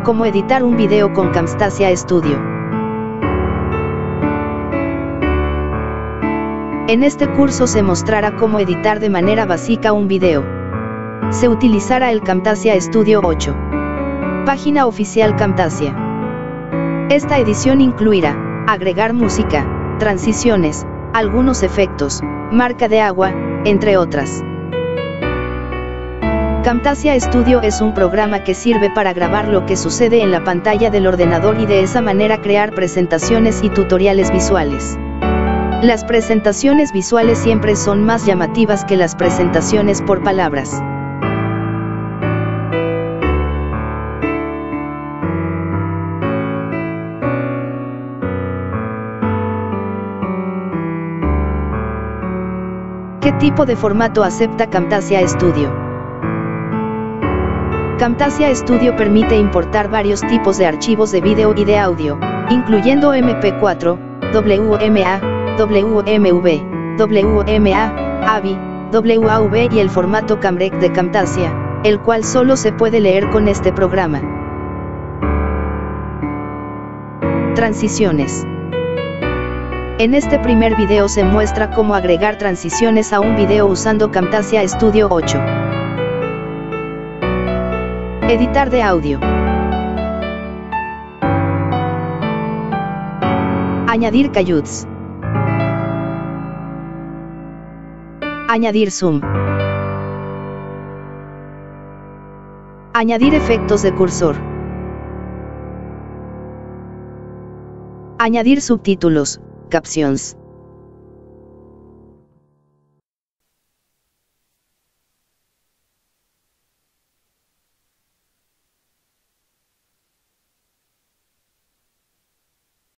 Cómo editar un video con Camtasia Studio. En este curso se mostrará cómo editar de manera básica un video. Se utilizará el Camtasia Studio 8. Página oficial Camtasia. Esta edición incluirá agregar música, transiciones, algunos efectos, marca de agua, entre otras. Camtasia Studio es un programa que sirve para grabar lo que sucede en la pantalla del ordenador y de esa manera crear presentaciones y tutoriales visuales. Las presentaciones visuales siempre son más llamativas que las presentaciones por palabras. ¿Qué tipo de formato acepta Camtasia Studio? Camtasia Studio permite importar varios tipos de archivos de vídeo y de audio, incluyendo MP4, WMA, WMV, WMA, AVI, WAV y el formato CamRec de Camtasia, el cual solo se puede leer con este programa. Transiciones. En este primer video se muestra cómo agregar transiciones a un video usando Camtasia Studio 8. Editar de audio. Añadir keywords. Añadir zoom. Añadir efectos de cursor. Añadir subtítulos, captions.